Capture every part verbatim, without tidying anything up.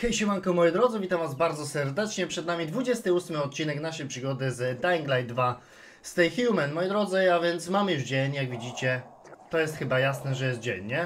Hej, siemanko moi drodzy, witam was bardzo serdecznie. Przed nami dwudziesty ósmy odcinek naszej przygody z Dying Light dwa Stay Human. Moi drodzy, a więc mamy już dzień, jak widzicie. To jest chyba jasne, że jest dzień, nie?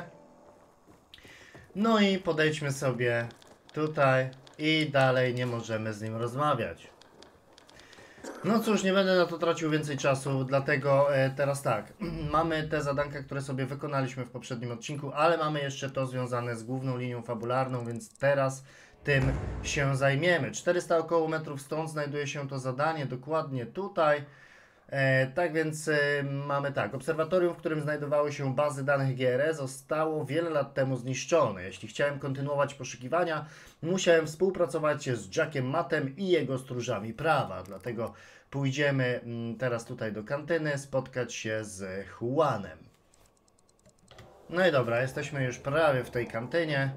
No i podejdźmy sobie tutaj i dalej nie możemy z nim rozmawiać. No cóż, nie będę na to tracił więcej czasu, dlatego e, teraz tak. Mamy te zadanka, które sobie wykonaliśmy w poprzednim odcinku, ale mamy jeszcze to związane z główną linią fabularną, więc teraz tym się zajmiemy. czterysta około metrów stąd znajduje się to zadanie, dokładnie tutaj. E, tak więc e, mamy tak, obserwatorium, w którym znajdowały się bazy danych G R E, zostało wiele lat temu zniszczone. Jeśli chciałem kontynuować poszukiwania, musiałem współpracować z Jackiem Mattem i jego stróżami prawa. Dlatego pójdziemy m, teraz tutaj do kantyny, spotkać się z Juanem. No i dobra, jesteśmy już prawie w tej kantynie.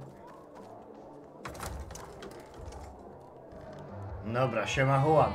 Dobra, siema Juan.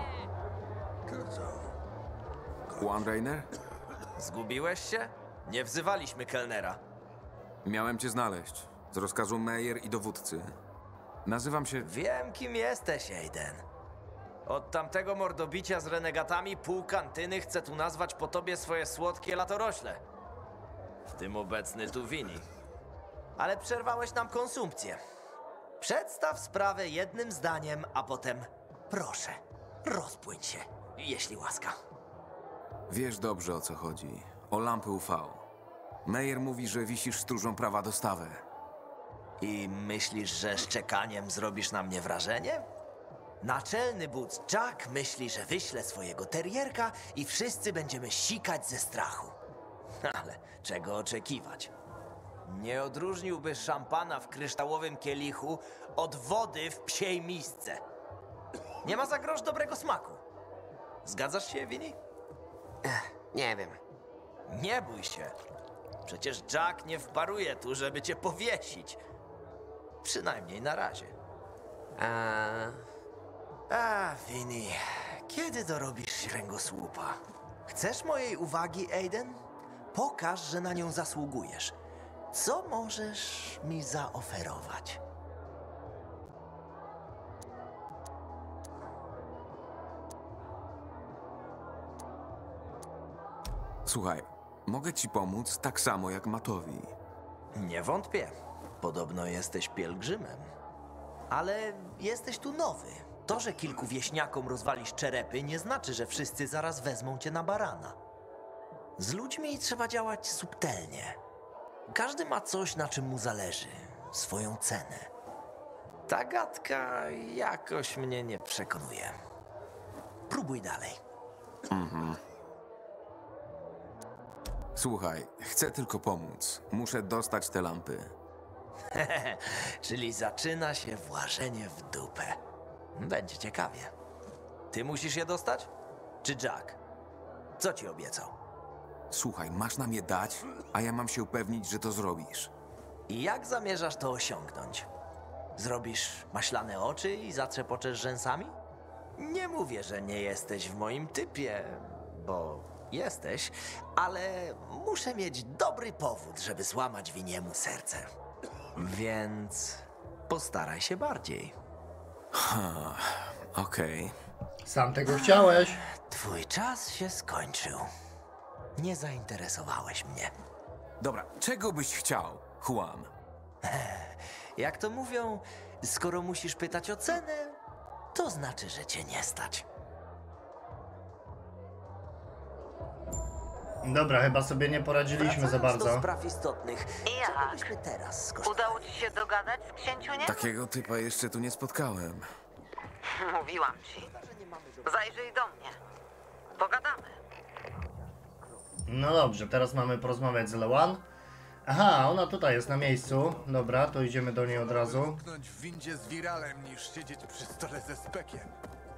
Juan Rainer? Zgubiłeś się? Nie wzywaliśmy kelnera. Miałem cię znaleźć. Z rozkazu Meyer i dowódcy. Nazywam się... Wiem, kim jesteś, Aiden. Od tamtego mordobicia z renegatami pół kantyny chce tu nazwać po tobie swoje słodkie latorośle. W tym obecny tu wini. Ale przerwałeś nam konsumpcję. Przedstaw sprawę jednym zdaniem, a potem proszę, rozpłyń się, jeśli łaska. Wiesz dobrze, o co chodzi. O lampy U V. Meyer mówi, że wisisz stróżą prawa dostawę. I myślisz, że szczekaniem zrobisz na mnie wrażenie? Naczelny Boots Jack myśli, że wyśle swojego terierka i wszyscy będziemy sikać ze strachu. Ale czego oczekiwać? Nie odróżniłby szampana w kryształowym kielichu od wody w psiej misce. Nie ma za grosz dobrego smaku. Zgadzasz się, Winnie? Nie wiem. Nie bój się. Przecież Jack nie wparuje tu, żeby cię powiesić. Przynajmniej na razie. A... A, Winnie, kiedy dorobisz kręgosłupa? Chcesz mojej uwagi, Aiden? Pokaż, że na nią zasługujesz. Co możesz mi zaoferować? Słuchaj, mogę ci pomóc tak samo jak Mattowi. Nie wątpię. Podobno jesteś pielgrzymem. Ale jesteś tu nowy. To, że kilku wieśniakom rozwalisz czerepy, nie znaczy, że wszyscy zaraz wezmą cię na barana. Z ludźmi trzeba działać subtelnie. Każdy ma coś, na czym mu zależy. Swoją cenę. Ta gadka jakoś mnie nie przekonuje. Próbuj dalej. Słuchaj, chcę tylko pomóc. Muszę dostać te lampy. Czyli zaczyna się włażenie w dupę. Będzie ciekawie. Ty musisz je dostać? Czy Jack? Co ci obiecał? Słuchaj, masz nam je dać, a ja mam się upewnić, że to zrobisz. I jak zamierzasz to osiągnąć? Zrobisz maślane oczy i zatrzepoczesz rzęsami? Nie mówię, że nie jesteś w moim typie, bo jesteś, ale muszę mieć dobry powód, żeby złamać Winiemu serce. Więc postaraj się bardziej. Okej. Sam tego chciałeś. Twój czas się skończył. Nie zainteresowałeś mnie. Dobra, czego byś chciał, Juan? Jak to mówią, skoro musisz pytać o cenę, to znaczy, że cię nie stać. Dobra, chyba sobie nie poradziliśmy za Wracając do bardzo. spraw istotnych, Jak? czego byśmy teraz skorzystali? Udało ci się dogadać z księciuniem? Takiego typa jeszcze tu nie spotkałem. Mówiłam ci. Zajrzyj do mnie. Pogadamy. No dobrze, teraz mamy porozmawiać z Lewan. Aha, ona tutaj jest na miejscu. Dobra, to idziemy do niej od razu. Zamknąć w windzie z wiralem niż siedzieć przy stole ze spekiem.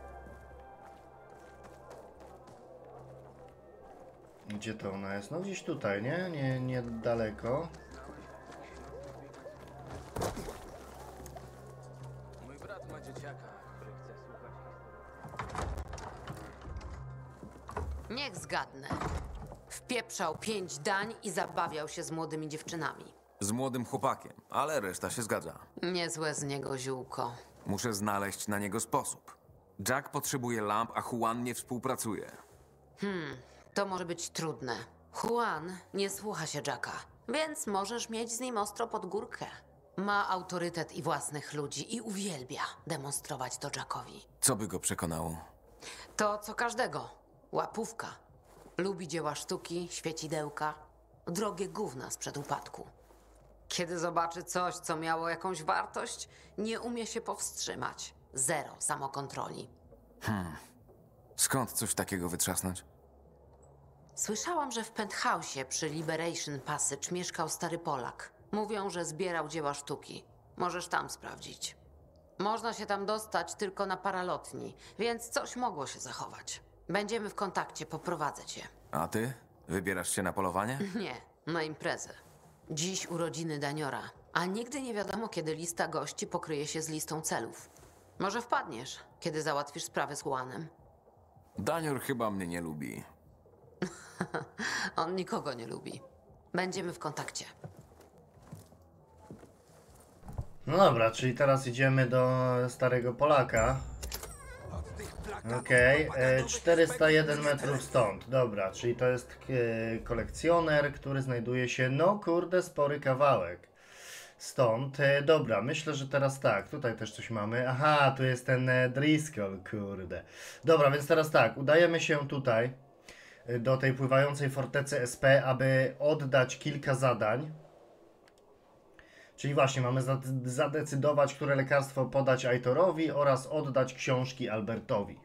Gdzie to ona jest? No gdzieś tutaj, nie? Nie, nie daleko. Mój brat ma dzieciaka, który chce słuchać historii. Niech zgadnę. Wpieprzał pięć dań i zabawiał się z młodymi dziewczynami. Z młodym chłopakiem, ale reszta się zgadza. Niezłe z niego ziółko. Muszę znaleźć na niego sposób. Jack potrzebuje lamp, a Juan nie współpracuje. To może być trudne. Juan nie słucha się Jacka, więc możesz mieć z nim ostro pod górkę. Ma autorytet i własnych ludzi i uwielbia demonstrować to Jackowi. Co by go przekonało? To co każdego. Łapówka. Lubi dzieła sztuki, świecidełka, drogie gówna sprzed upadku. Kiedy zobaczy coś, co miało jakąś wartość, nie umie się powstrzymać. Zero samokontroli. Skąd coś takiego wytrzasnąć? Słyszałam, że w penthouse'ie przy Liberation Passage mieszkał stary Polak. Mówią, że zbierał dzieła sztuki. Możesz tam sprawdzić. Można się tam dostać tylko na paralotni, więc coś mogło się zachować. Będziemy w kontakcie, poprowadzę cię. A ty? Wybierasz się na polowanie? Nie, na imprezę. Dziś urodziny Daniora, a nigdy nie wiadomo, kiedy lista gości pokryje się z listą celów. Może wpadniesz, kiedy załatwisz sprawę z Juanem. Danior chyba mnie nie lubi. On nikogo nie lubi. Będziemy w kontakcie. No dobra, czyli teraz idziemy do starego Polaka. Okej, okay. czterysta jeden metrów stąd. Dobra, czyli to jest e, kolekcjoner, który znajduje się, no kurde, spory kawałek stąd. E, dobra, myślę, że teraz tak, tutaj też coś mamy. Aha, tu jest ten e, Driscoll, kurde. Dobra, więc teraz tak, udajemy się tutaj e, do tej pływającej fortecy S P, aby oddać kilka zadań. Czyli właśnie mamy zadecydować, które lekarstwo podać Aitorowi oraz oddać książki Albertowi.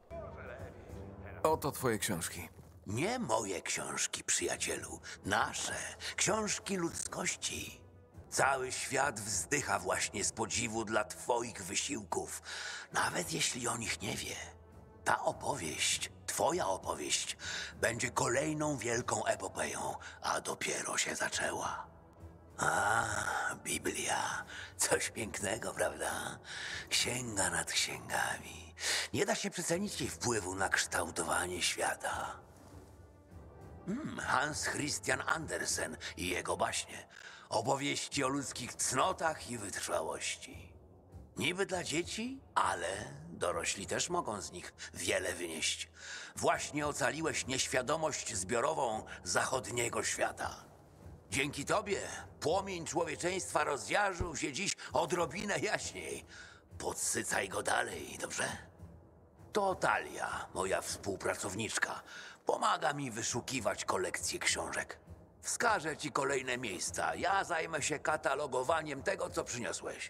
Oto twoje książki. Nie moje książki, przyjacielu. Nasze. Książki ludzkości. Cały świat wzdycha właśnie z podziwu dla twoich wysiłków. Nawet jeśli o nich nie wie. Ta opowieść, twoja opowieść, będzie kolejną wielką epopeją, a dopiero się zaczęła. A, Biblia. Coś pięknego, prawda? Księga nad księgami. Nie da się przecenić jej wpływu na kształtowanie świata. Hmm, Hans Christian Andersen i jego baśnie. Opowieści o ludzkich cnotach i wytrwałości. Niby dla dzieci, ale dorośli też mogą z nich wiele wynieść. Właśnie ocaliłeś nieświadomość zbiorową zachodniego świata. Dzięki tobie płomień człowieczeństwa rozjarzył się dziś odrobinę jaśniej. Podsycaj go dalej, dobrze? To Talia, moja współpracowniczka. Pomaga mi wyszukiwać kolekcję książek. Wskażę ci kolejne miejsca. Ja zajmę się katalogowaniem tego, co przyniosłeś.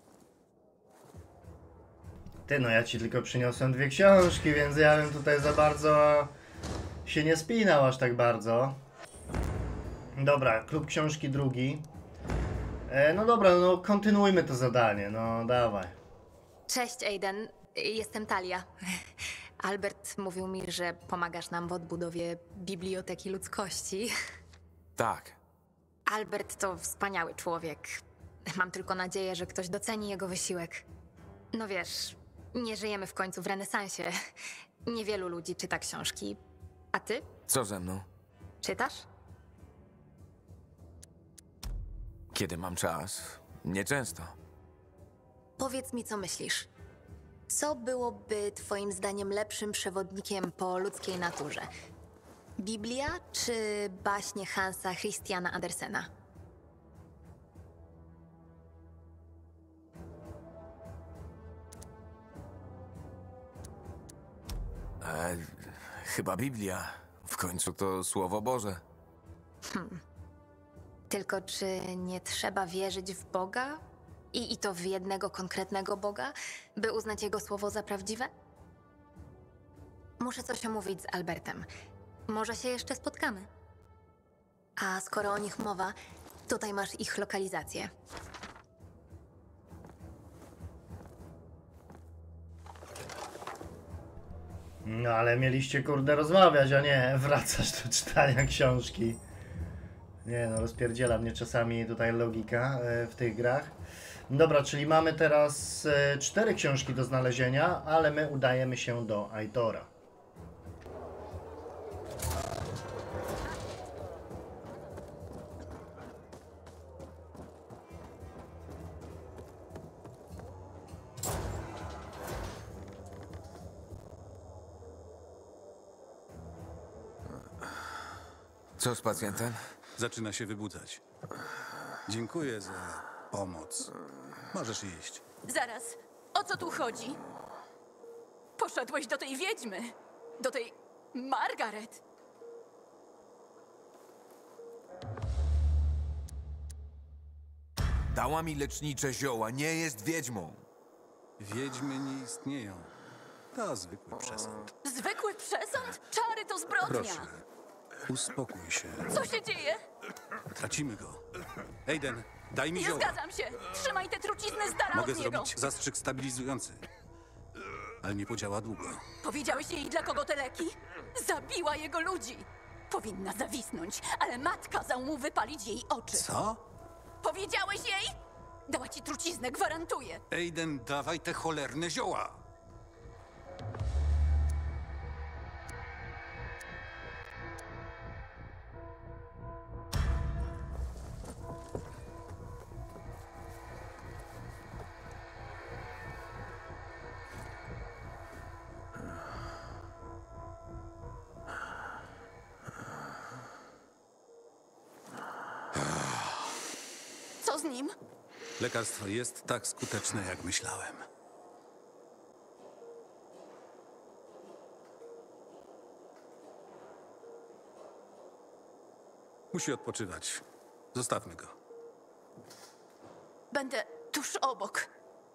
Ty, no ja ci tylko przyniosłem dwie książki, więc ja bym tutaj za bardzo się nie spinał aż tak bardzo. Dobra, klub książki drugi. E, no dobra, no kontynuujmy to zadanie, no dawaj. Cześć Aiden, jestem Talia. Albert mówił mi, że pomagasz nam w odbudowie Biblioteki Ludzkości. Tak. Albert to wspaniały człowiek. Mam tylko nadzieję, że ktoś doceni jego wysiłek. No wiesz, nie żyjemy w końcu w renesansie. Niewielu ludzi czyta książki. A ty? Co ze mną? Czytasz? Kiedy mam czas? Nieczęsto. Powiedz mi, co myślisz. Co byłoby twoim zdaniem lepszym przewodnikiem po ludzkiej naturze? Biblia czy baśnie Hansa Christiana Andersena? E, chyba Biblia. W końcu to Słowo Boże. Hmm. Tylko czy nie trzeba wierzyć w Boga? I, I to w jednego konkretnego Boga, by uznać Jego słowo za prawdziwe? Muszę coś omówić z Albertem. Może się jeszcze spotkamy. A skoro o nich mowa, tutaj masz ich lokalizację. No ale mieliście kurde rozmawiać, a nie wracać do czytania książki. Nie no, rozpierdziela mnie czasami tutaj logika e, w tych grach. Dobra, czyli mamy teraz e, cztery książki do znalezienia, ale my udajemy się do Aitora. Co z pacjentem? Zaczyna się wybudzać. Dziękuję za pomoc. Możesz iść. Zaraz, o co tu chodzi? Poszedłeś do tej wiedźmy, do tej Margaret. Dała mi lecznicze zioła, nie jest wiedźmą. Wiedźmy nie istnieją. To zwykły przesąd. Zwykły przesąd? Czary to zbrodnia. Proszę, uspokój się. Co się dzieje? Tracimy go. Aiden, daj mi Nie zioła. zgadzam się. Trzymaj tę truciznę z dala Mogę od niego. zrobić zastrzyk stabilizujący. Ale nie podziała długo. Powiedziałeś jej, dla kogo te leki? Zabiła jego ludzi. Powinna zawisnąć, ale Matt kazał mu wypalić jej oczy. Co? Powiedziałeś jej? Dała ci truciznę, gwarantuję. Aiden, dawaj te cholerne zioła! Co z nim? Lekarstwo jest tak skuteczne, jak myślałem. Musi odpoczywać. Zostawmy go. Będę tuż obok.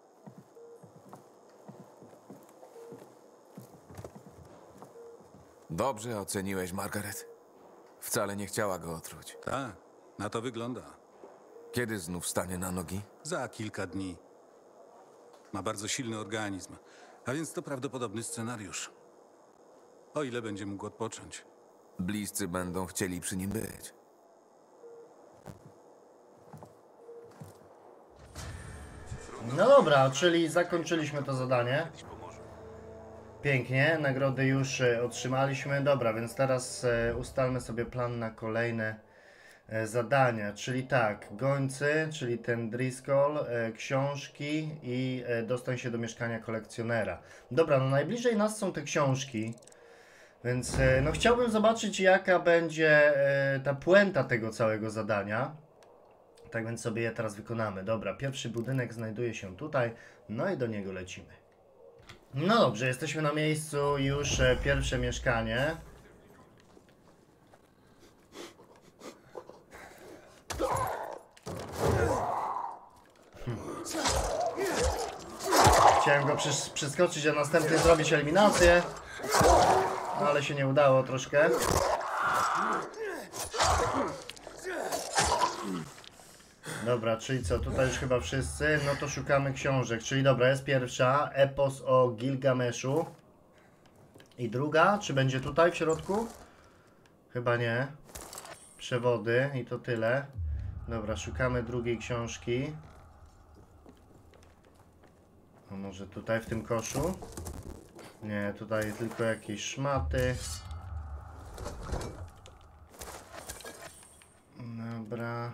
Dobrze oceniłeś Margaret. Wcale nie chciała go otruć. Tak, na to wygląda. Kiedy znów stanie na nogi? Za kilka dni. Ma bardzo silny organizm, a więc to prawdopodobny scenariusz. O ile będzie mógł odpocząć. Bliscy będą chcieli przy nim być. No dobra, czyli zakończyliśmy to zadanie. Pięknie, nagrody już e, otrzymaliśmy. Dobra, więc teraz e, ustalmy sobie plan na kolejne e, zadania. Czyli tak, gońcy, czyli ten Driscoll, e, książki i e, dostań się do mieszkania kolekcjonera. Dobra, no najbliżej nas są te książki. Więc e, no chciałbym zobaczyć, jaka będzie e, ta puenta tego całego zadania. Tak więc sobie je teraz wykonamy. Dobra, pierwszy budynek znajduje się tutaj, no i do niego lecimy. No dobrze, jesteśmy na miejscu, już e, pierwsze mieszkanie. Hmm. Chciałem go przes przeskoczyć, a następnie zrobić eliminację, no, ale się nie udało troszkę. Dobra, czyli co, tutaj już chyba wszyscy, no to szukamy książek, czyli dobra, jest pierwsza, epos o Gilgameszu. I druga, czy będzie tutaj w środku? Chyba nie. Przewody i to tyle. Dobra, szukamy drugiej książki. A może tutaj w tym koszu? Nie, tutaj tylko jakieś szmaty. Dobra.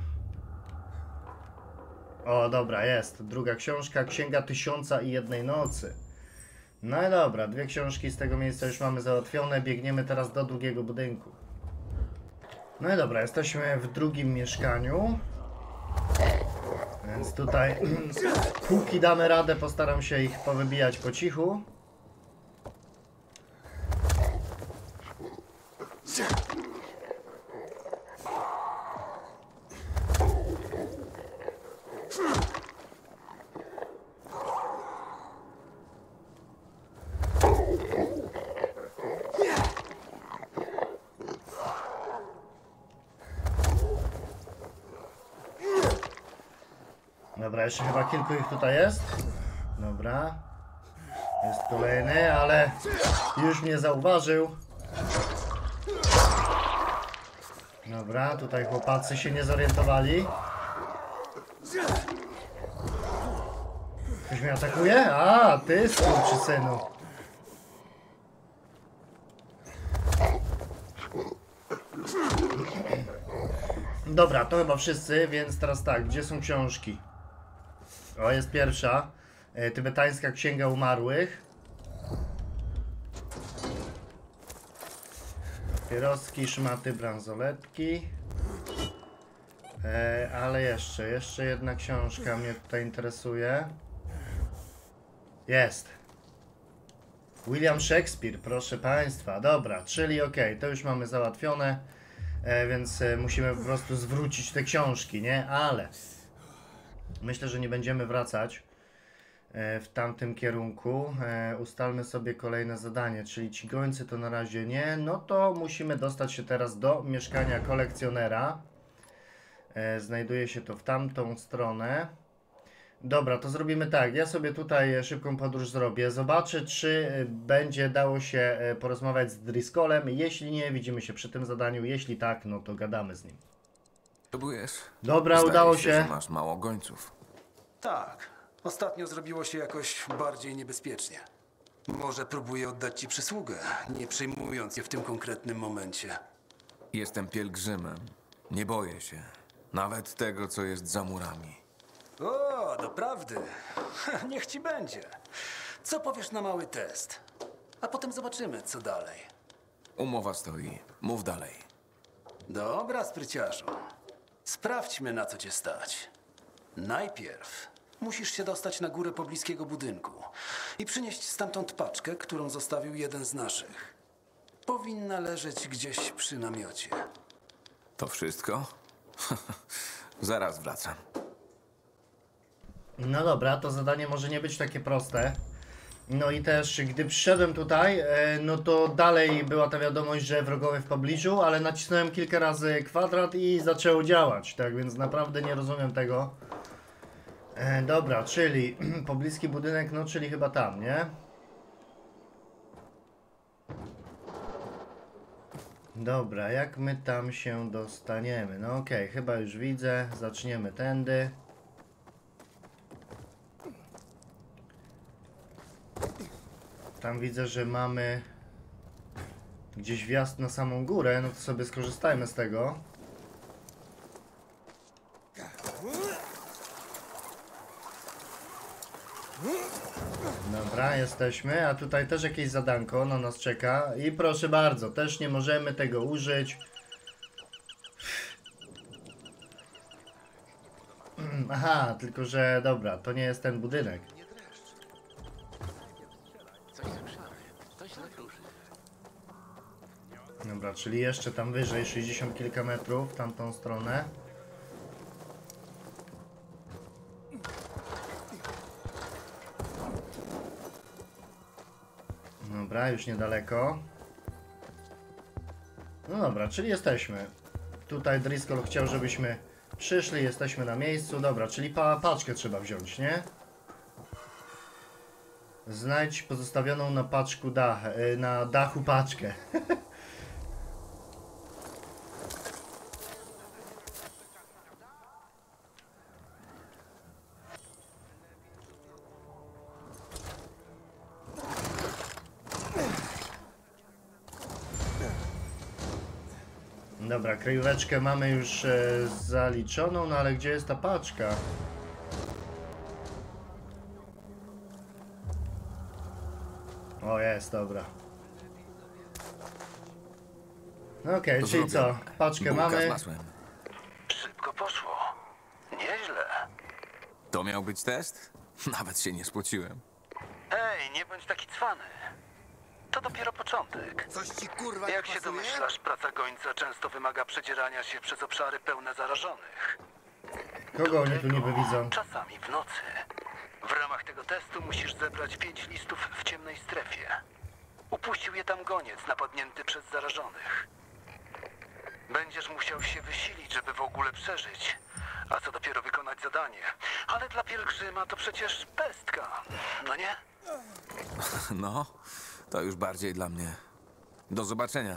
O, dobra, jest. Druga książka, Księga Tysiąca i Jednej Nocy. No i dobra, dwie książki z tego miejsca już mamy załatwione. Biegniemy teraz do drugiego budynku. No i dobra, jesteśmy w drugim mieszkaniu. Więc tutaj, póki damy radę, postaram się ich powybijać po cichu. Dobra, jeszcze chyba kilku ich tutaj jest. Dobra. Jest kolejny, ale już mnie zauważył. Dobra, tutaj chłopacy się nie zorientowali. Ktoś mnie atakuje? A, ty skurczysynu. Dobra, to chyba wszyscy, więc teraz tak, gdzie są książki? O, jest pierwsza. E, Tybetańska Księga Umarłych. Papieroski, szmaty, bransoletki. E, ale jeszcze, jeszcze jedna książka mnie tutaj interesuje. Jest. William Shakespeare, proszę Państwa. Dobra, czyli okej, okay, to już mamy załatwione. E, więc e, musimy po prostu zwrócić te książki, nie? Ale myślę, że nie będziemy wracać e, w tamtym kierunku. E, ustalmy sobie kolejne zadanie, czyli ci gońcy to na razie nie. No to musimy dostać się teraz do mieszkania kolekcjonera. E, znajduje się to w tamtą stronę. Dobra, to zrobimy tak. Ja sobie tutaj szybką podróż zrobię. Zobaczę, czy będzie dało się porozmawiać z Driscollem. Jeśli nie, widzimy się przy tym zadaniu. Jeśli tak, no to gadamy z nim. Próbujesz? Dobra, Zdaje udało się, się. że masz mało gońców. Tak. Ostatnio zrobiło się jakoś bardziej niebezpiecznie. Może próbuję oddać ci przysługę, nie przyjmując je w tym konkretnym momencie. Jestem pielgrzymem. Nie boję się. Nawet tego, co jest za murami. O, doprawdy. Niech ci będzie. Co powiesz na mały test? A potem zobaczymy, co dalej. Umowa stoi. Mów dalej. Dobra, spryciarzu. Sprawdźmy, na co cię stać. Najpierw musisz się dostać na górę pobliskiego budynku i przynieść stamtąd paczkę, którą zostawił jeden z naszych. Powinna leżeć gdzieś przy namiocie. To wszystko? Zaraz wracam. No dobra, to zadanie może nie być takie proste. No i też, gdy przyszedłem tutaj, e, no to dalej była ta wiadomość, że wrogowie w pobliżu, ale nacisnąłem kilka razy kwadrat i zaczęło działać, tak więc naprawdę nie rozumiem tego. E, dobra, czyli pobliski budynek, no czyli chyba tam, nie? Dobra, jak my tam się dostaniemy? No okej, okay, chyba już widzę, zaczniemy tędy. Tam widzę, że mamy gdzieś wjazd na samą górę, no to sobie skorzystajmy z tego. Dobra, jesteśmy, a tutaj też jakieś zadanko na nas czeka i proszę bardzo, też nie możemy tego użyć. Aha, tylko że dobra, to nie jest ten budynek. Dobra, czyli jeszcze tam wyżej, sześćdziesiąt kilka metrów w tamtą stronę. Dobra, już niedaleko. No dobra, czyli jesteśmy. Tutaj Driscoll chciał, żebyśmy przyszli, jesteśmy na miejscu. Dobra, czyli pa paczkę trzeba wziąć, nie? Znajdź pozostawioną na paczku dach, na dachu paczkę. Dobra, kryjóweczkę mamy już e, zaliczoną, no ale gdzie jest ta paczka? O, jest, dobra. No okej, okay, czyli co? Paczkę Bułka mamy. z masłem. Szybko poszło. Nieźle. To miał być test? Nawet się nie spociłem. Ej, nie bądź taki cwany. To dopiero początek. Coś ci kurwa Jak się domyślasz, praca gońca często wymaga przedzierania się przez obszary pełne zarażonych. Kogo oni tu niby widzą? Czasami w nocy. W ramach tego testu musisz zebrać pięć listów w ciemnej strefie. Upuścił je tam goniec napadnięty przez zarażonych. Będziesz musiał się wysilić, żeby w ogóle przeżyć, a co dopiero wykonać zadanie. Ale dla pielgrzyma to przecież pestka, no nie? No, to już bardziej dla mnie. Do zobaczenia.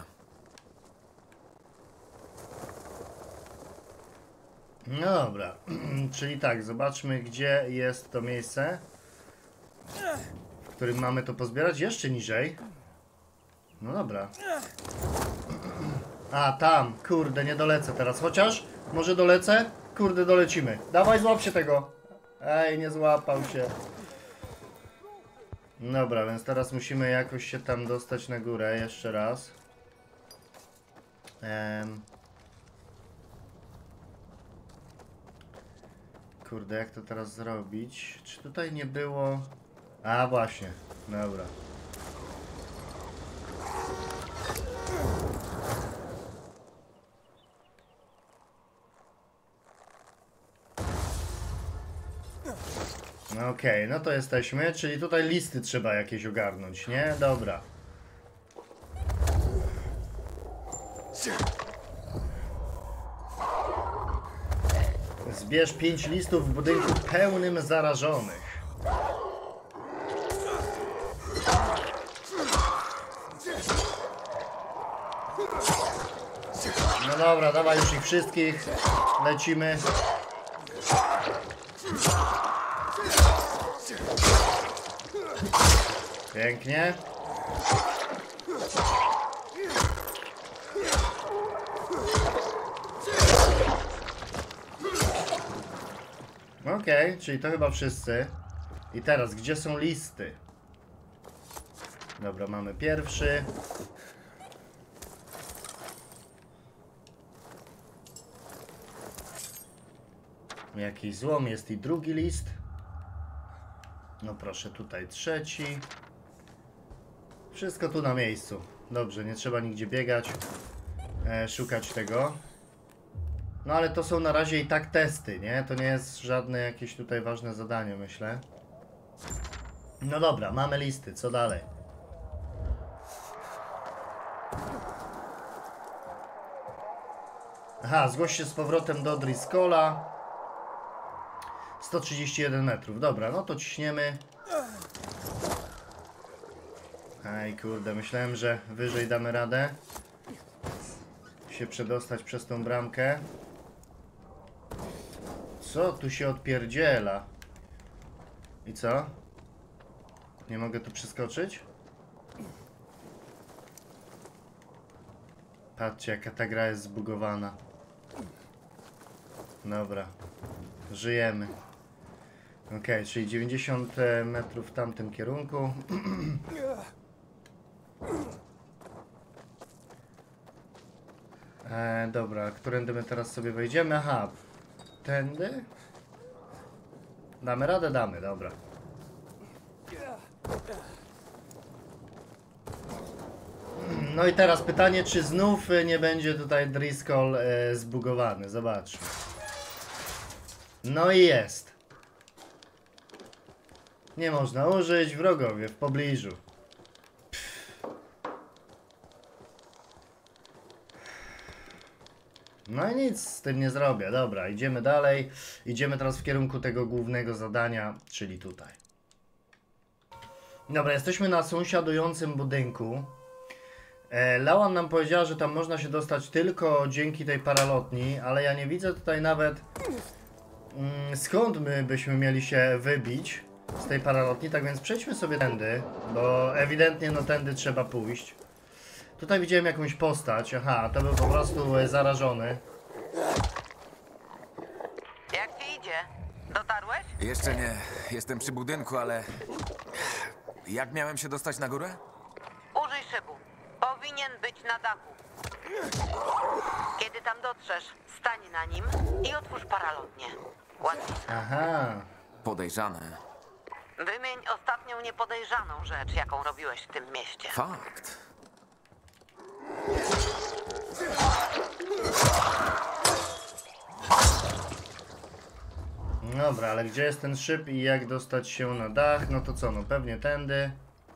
No dobra, czyli tak, zobaczmy gdzie jest to miejsce, w którym mamy to pozbierać, jeszcze niżej. No dobra. A, tam, kurde, nie dolecę teraz, chociaż może dolecę? Kurde, dolecimy. Dawaj, złap się tego. Ej, nie złapał się. Dobra, więc teraz musimy jakoś się tam dostać na górę, jeszcze raz. Ehm. Kurde, jak to teraz zrobić? Czy tutaj nie było... A, właśnie. Dobra. Okej, okay, no to jesteśmy, czyli tutaj listy trzeba jakieś ogarnąć, nie? Dobra. Zbierz pięć listów w budynku pełnym zarażonych. No dobra, dawaj już ich wszystkich. Lecimy. Pięknie. Okej, okay, czyli to chyba wszyscy. I teraz, gdzie są listy? Dobra, mamy pierwszy. Jakiś złom, jest i drugi list. No proszę, tutaj trzeci. Wszystko tu na miejscu. Dobrze, nie trzeba nigdzie biegać, e, szukać tego. No ale to są na razie i tak testy, nie? To nie jest żadne jakieś tutaj ważne zadanie, myślę. No dobra, mamy listy, co dalej? Aha, zgłoś się z powrotem do Driscolla. sto trzydzieści jeden metrów, dobra, no to ciśniemy. Aj kurde, myślałem, że wyżej damy radę się przedostać przez tą bramkę. Co tu się odpierdziela? I co? Nie mogę tu przeskoczyć? Patrzcie, jaka ta gra jest zbugowana. Dobra. Żyjemy. Ok, czyli dziewięćdziesiąt metrów w tamtym kierunku. E, dobra, którędy my teraz sobie wejdziemy? Aha, tędy? Damy radę? Damy, dobra. No i teraz pytanie, czy znów nie będzie tutaj Driscoll e, zbugowany? Zobaczmy. No i jest. Nie można użyć, wrogowie w pobliżu. No i nic z tym nie zrobię. Dobra, idziemy dalej. Idziemy teraz w kierunku tego głównego zadania, czyli tutaj. Dobra, jesteśmy na sąsiadującym budynku. E, Lawan nam powiedziała, że tam można się dostać tylko dzięki tej paralotni, ale ja nie widzę tutaj nawet mm, skąd my byśmy mieli się wybić z tej paralotni, tak więc przejdźmy sobie tędy, bo ewidentnie no tędy trzeba pójść. Tutaj widziałem jakąś postać, aha, to był po prostu zarażony. Jak ci idzie? Dotarłeś? Jeszcze nie, jestem przy budynku, ale... Jak miałem się dostać na górę? Użyj szybu. Powinien być na dachu. Kiedy tam dotrzesz, stań na nim i otwórz paralotnię. Łatwiej. Aha. Podejrzane. Wymień ostatnią niepodejrzaną rzecz, jaką robiłeś w tym mieście. Fakt. Dobra, ale gdzie jest ten szyb i jak dostać się na dach? No to co, no pewnie tędy.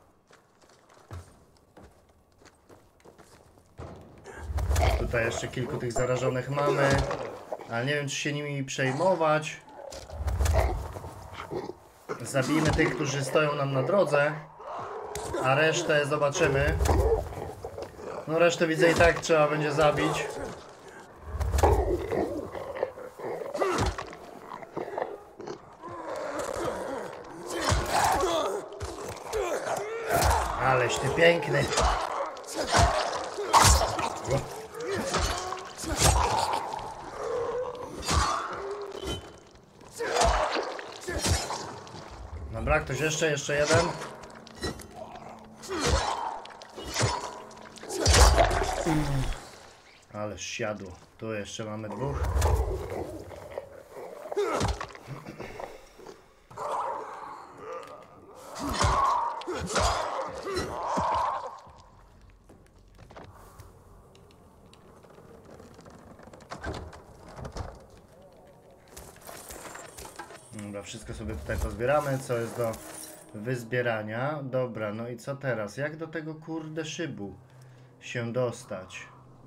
Tutaj jeszcze kilku tych zarażonych mamy, ale nie wiem, czy się nimi przejmować. Zabijmy tych, którzy stoją nam na drodze, a resztę zobaczymy. No resztę widzę i tak trzeba będzie zabić. Aleś ty piękny. Dobra, ktoś jeszcze, jeszcze jeden. Ależ siadło. Tu jeszcze mamy dwóch. Dobra, wszystko sobie tutaj pozbieramy, co jest do wyzbierania. Dobra, no i co teraz? Jak do tego kurde szybu się dostać?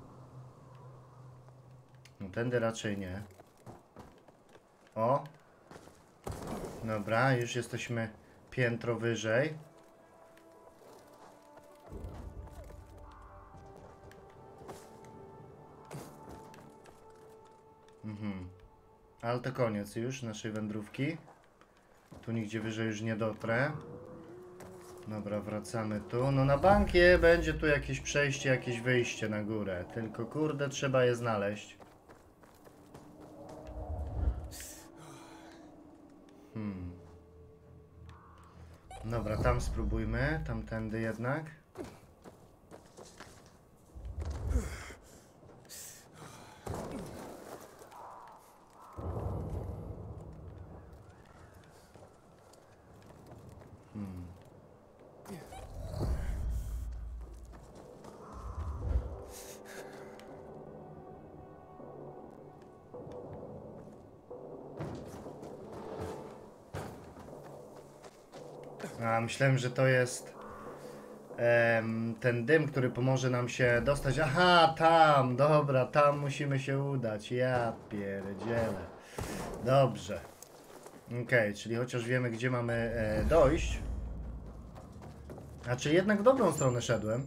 No tędy raczej nie. O! Dobra, już jesteśmy piętro wyżej. Mhm. Ale to koniec już naszej wędrówki. Tu nigdzie wyżej już nie dotrę. Dobra, wracamy tu. No na bankie będzie tu jakieś przejście, jakieś wyjście na górę. Tylko kurde, trzeba je znaleźć. Hmm. Dobra, tam spróbujmy. Tamtędy jednak. Hmm. A, myślałem, że to jest em, ten dym, który pomoże nam się dostać. Aha, tam, dobra, tam musimy się udać. Ja pierdzielę. Dobrze. Okej, okay, czyli chociaż wiemy, gdzie mamy e, dojść. A czy jednak w dobrą stronę szedłem?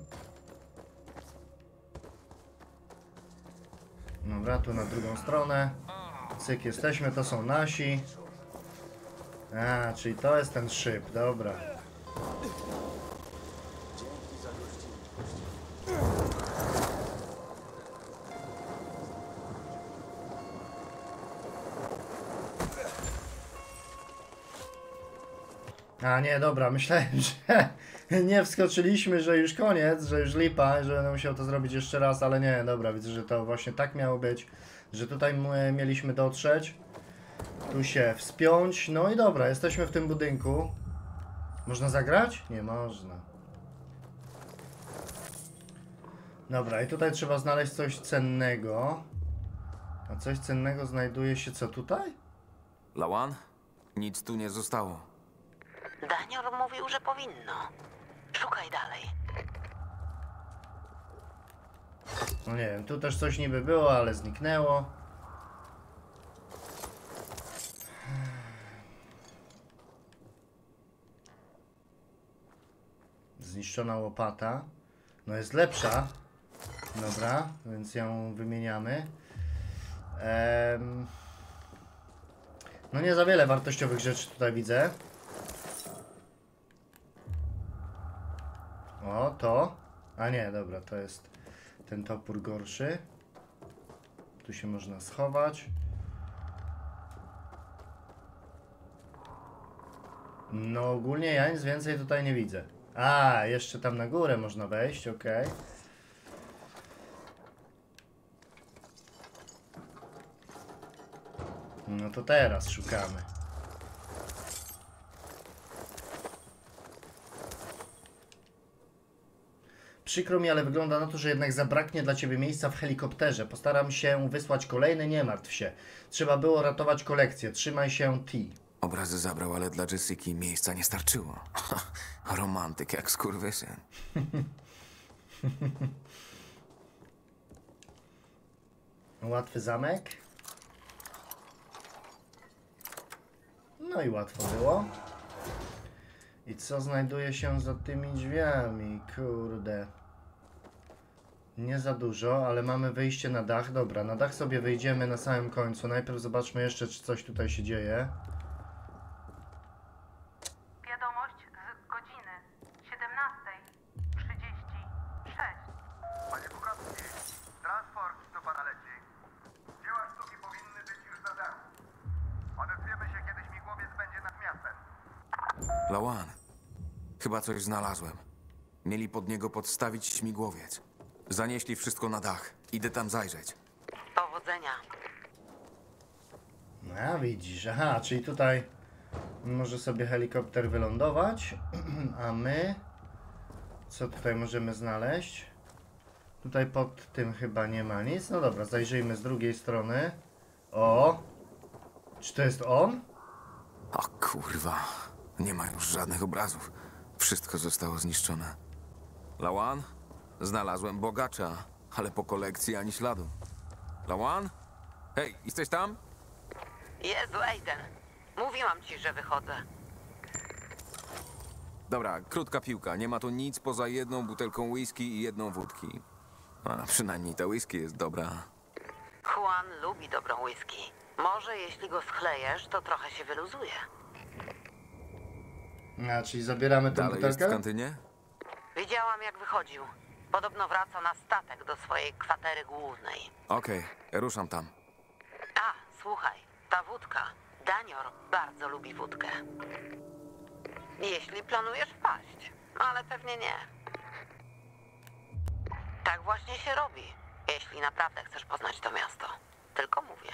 Dobra, tu na drugą stronę. Cyk, jesteśmy, to są nasi. A, czyli to jest ten szyb, dobra. A nie, dobra, myślałem, że nie wskoczyliśmy, że już koniec, że już lipa, że będę musiał to zrobić jeszcze raz, ale nie, dobra, widzę, że to właśnie tak miało być, że tutaj my mieliśmy dotrzeć, tu się wspiąć, no i dobra, jesteśmy w tym budynku. Można zagrać? Nie można. Dobra, i tutaj trzeba znaleźć coś cennego. A coś cennego znajduje się co tutaj? Lawan? Nic tu nie zostało. Daniel mówił, że powinno. Szukaj dalej. No nie wiem, tu też coś niby było, ale zniknęło. Zniszczona łopata. No jest lepsza. Dobra, więc ją wymieniamy. Ehm... No nie za wiele wartościowych rzeczy tutaj widzę. O, to. A nie, dobra, to jest ten topór gorszy. Tu się można schować. No ogólnie ja nic więcej tutaj nie widzę. A, jeszcze tam na górę można wejść, ok. No to teraz szukamy. Przykro mi, ale wygląda na to, że jednak zabraknie dla ciebie miejsca w helikopterze. Postaram się wysłać kolejny, nie martw się. Trzeba było ratować kolekcję. Trzymaj się, T. Obrazy zabrał, ale dla Jessiki miejsca nie starczyło. Romantyk jak skurwysyn. Łatwy zamek. No i łatwo było. I co znajduje się za tymi drzwiami? Kurde. Nie za dużo, ale mamy wyjście na dach. Dobra, na dach sobie wyjdziemy na samym końcu. Najpierw zobaczmy jeszcze, czy coś tutaj się dzieje. Wiadomość z godziny siedemnastej trzydzieści sześć. Panie Bukowski, transport do pana leci. Dzieła sztuki powinny być już na dachu. Odezwiemy się, kiedy śmigłowiec będzie nad miastem. Lawan, chyba coś znalazłem. Mieli pod niego podstawić śmigłowiec. Zanieśli wszystko na dach. Idę tam zajrzeć. Powodzenia. A widzisz, aha, czyli tutaj może sobie helikopter wylądować, a my co tutaj możemy znaleźć? Tutaj pod tym chyba nie ma nic. No dobra, zajrzyjmy z drugiej strony. O! Czy to jest on? O kurwa, nie ma już żadnych obrazów. Wszystko zostało zniszczone. Lawan? Znalazłem bogacza, ale po kolekcji ani śladu. Lawan? Hej, jesteś tam? Jezu, Aiden. Mówiłam ci, że wychodzę. Dobra, krótka piłka. Nie ma tu nic poza jedną butelką whisky i jedną wódki. A przynajmniej ta whisky jest dobra. Juan lubi dobrą whisky. Może jeśli go schlejesz, to trochę się wyluzuje. A, czyli zabieramy tę Dalej jest w butelkę? kantynie? Widziałam, jak wychodził. Podobno wraca na statek do swojej kwatery głównej. Okej, ruszam tam. A, słuchaj, ta wódka. Danior bardzo lubi wódkę. Jeśli planujesz wpaść, ale pewnie nie. Tak właśnie się robi, jeśli naprawdę chcesz poznać to miasto. Tylko mówię.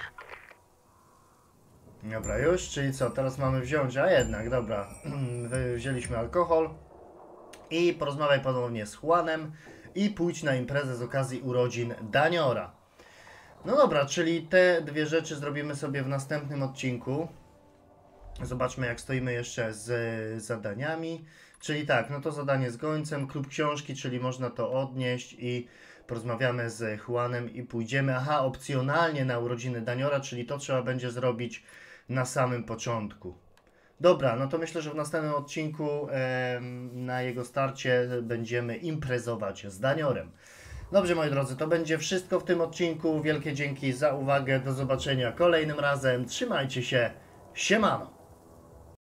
Dobra, już, czyli co, teraz mamy wziąć, a jednak, dobra, Wy- wzięliśmy alkohol i porozmawiaj ponownie z Juanem i pójdź na imprezę z okazji urodzin Daniora. No dobra, czyli te dwie rzeczy zrobimy sobie w następnym odcinku. Zobaczmy, jak stoimy jeszcze z zadaniami. Czyli tak, no to zadanie z gońcem, klub książki, czyli można to odnieść i porozmawiamy z Juanem i pójdziemy, aha, opcjonalnie na urodziny Daniora, czyli to trzeba będzie zrobić na samym początku. Dobra, no to myślę, że w następnym odcinku em, na jego starcie będziemy imprezować z Daniorem. Dobrze, moi drodzy, to będzie wszystko w tym odcinku. Wielkie dzięki za uwagę. Do zobaczenia kolejnym razem. Trzymajcie się. Siemano.